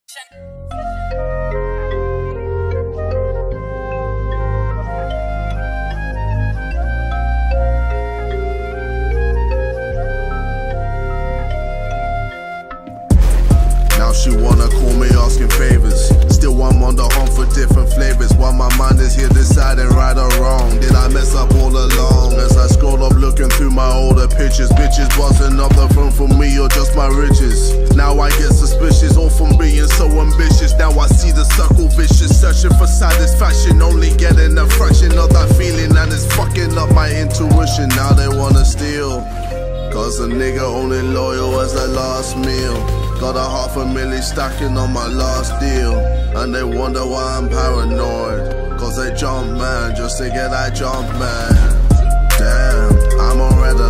Now she wanna call me asking favors. Still I'm on the hunt for different flavors, while my mind is here deciding right or wrong. Did I mess up all along? As I scroll up looking through my older pictures, bitches bossing up the phone for me or just my riches. Now I get suspicious, all from being so ambitious. Now I see the circle vicious, searching for satisfaction, only getting a fraction of that feeling, and it's fucking up my intuition. Now they wanna steal, cause a nigga only loyal as the last meal. Got $500,000 stacking on my last deal, and they wonder why I'm paranoid. Cause they jump man just to get that jump man. Damn, I'm on red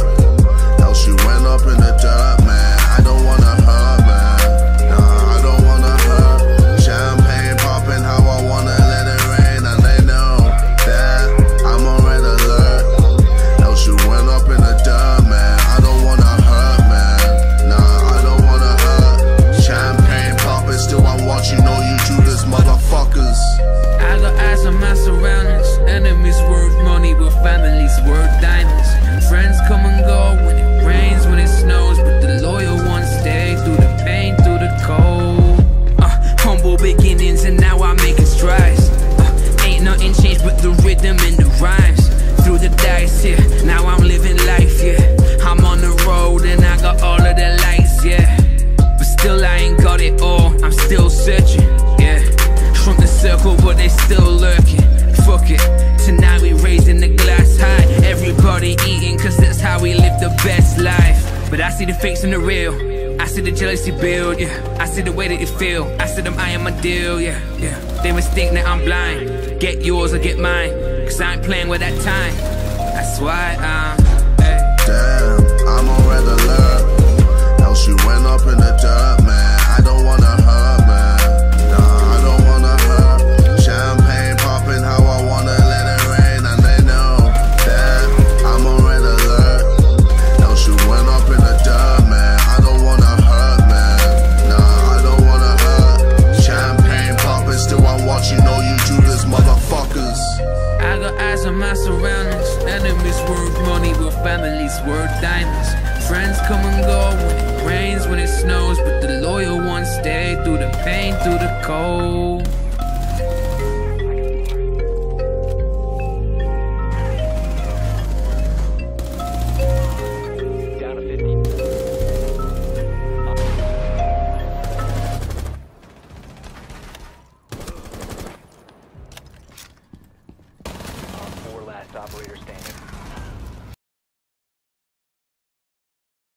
alert. How she went up in the dirt, man. I don't wanna hurt, man. Nah, I don't wanna hurt. Champagne popping how I wanna let it rain, and they know that I'm on red alert. How she went up in the dirt, man. I don't wanna hurt, man. Nah, I don't wanna hurt. Champagne popping, still I'm watching all you Judas motherfuckers. I got eyes on my surroundings. Enemies worth money, but families worth diamonds. Friends come and go when it rains, when it snows, but the loyal ones stay through the pain, through the cold. Humble beginnings and now I'm making strides. Ain't nothing changed but the rhythm and the rhymes. Through the dice, yeah, now I'm living life, yeah. I'm on the road and I got all of the lights, yeah. But still I ain't got it all, I'm still searching, yeah. Shrunk the circle but they still lurking. Fuck it, tonight we raising the glass high. Everybody eating cause that's how we live the best life. But I see the fakes and the real, I see the jealousy build, yeah. I see the way that you feel, I see them eyeing my deal, yeah, yeah. They mistake that I'm blind, get yours or get mine, cause I ain't playing with that time. That's why I'm, hey. Damn, I'm on red alert. How she went up in the dirt, man. I don't wanna hurt, man. Nah, I don't wanna hurt. Champagne popping how I wanna let it rain, and they know that I'm on red alert. How she went up in the dirt, man. I don't wanna hurt, man. Nah, I don't wanna hurt. Champagne popping, still I'm watching all you Judas motherfuckers. I got eyes on my surroundings. Enemies worth money, but families worth diamonds. Friends come and go when it rains, when it snows, but the loyal ones stay through the pain, through the cold. Down to 50. 4 last operator standing.